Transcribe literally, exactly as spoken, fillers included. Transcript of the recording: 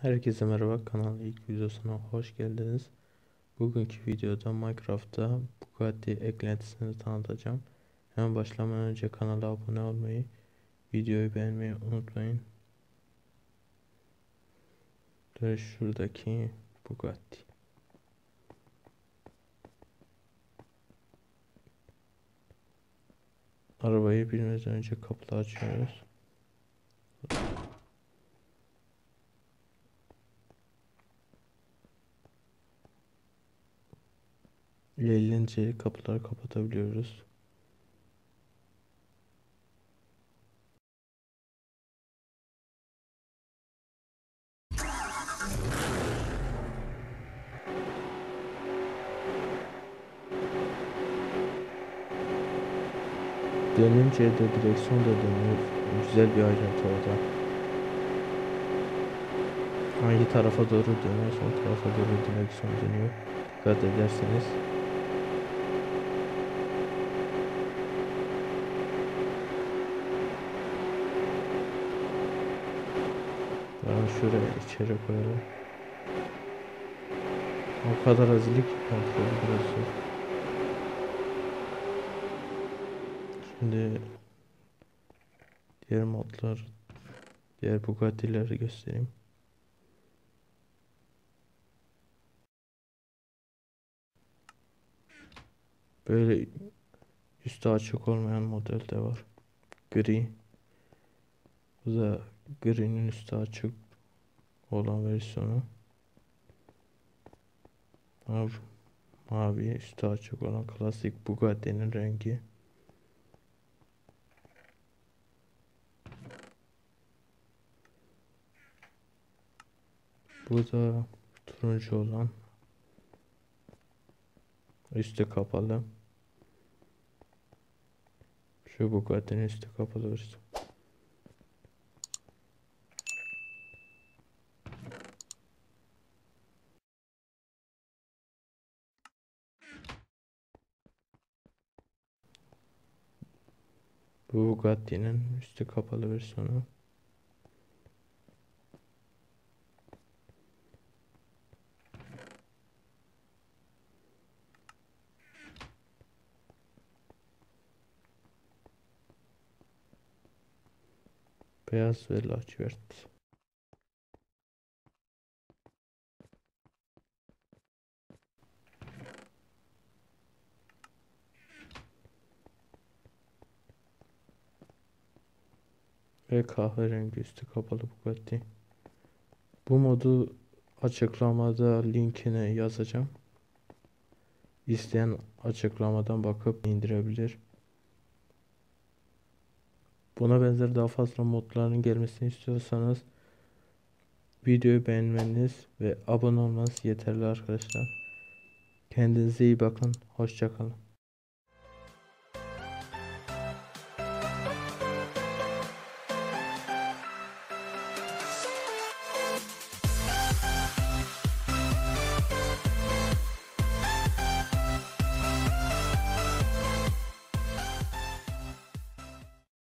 Herkese merhaba, kanalın ilk videosuna hoş geldiniz. Bugünkü videoda Minecraft'ta Bugatti eklentisini tanıtacağım. Hemen başlamadan önce kanala abone olmayı, videoyu beğenmeyi unutmayın. Böyle şuradaki Bugatti. Arabayı bilmeden önce kapıları açıyoruz. Eğlenceli kapıları kapatabiliyoruz. Dönünce de direksiyon da dönüyor. Güzel bir ayrıntı orada. Hangi tarafa doğru dönüyor, sol tarafa doğru direksiyon dönüyor. Dikkat ederseniz. Yani şuraya içeri koyalım. O kadar azlık kontrolü biraz zor. Şimdi diğer modlar, diğer Bugatti'leri göstereyim. Böyle üstü açık olmayan model de var. Gri. Bu da gri'nin üstü açık olan versiyonu. Mavi, mavi üstü açık olan klasik Bugatti'nin rengi. Bu da turuncu olan, üstü kapalı. Şu Bugatti'nin üstü kapalı versiyonu. Bu Bugatti'nin üstü kapalı versiyonu. Beyaz ve lacivert. Ve kahverengi üstü kapalı Bugatti. Bu modu açıklamada linkini yazacağım. İsteyen açıklamadan bakıp indirebilir. Buna benzer daha fazla modların gelmesini istiyorsanız videoyu beğenmeniz ve abone olmanız yeterli arkadaşlar. Kendinize iyi bakın. Hoşça kalın.